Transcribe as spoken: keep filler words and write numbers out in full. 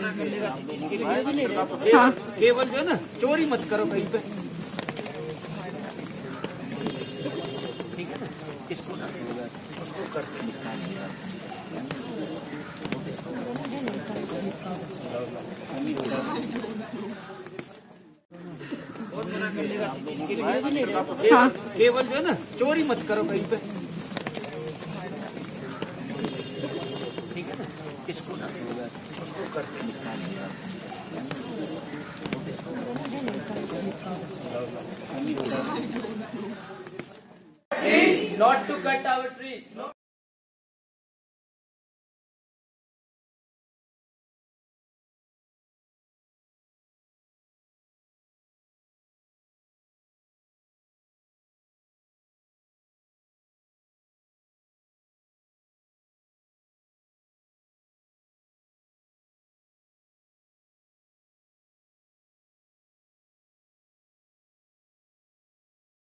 हाँ। केवल जो है ना चोरी मत करो कहीं पे, ठीक है ना। इसको ना उसको करते हाँ। केवल जो है ना चोरी मत करो कहीं पे, ठीक है ना। इसको ना उसको करते Please not to cut our trees. No.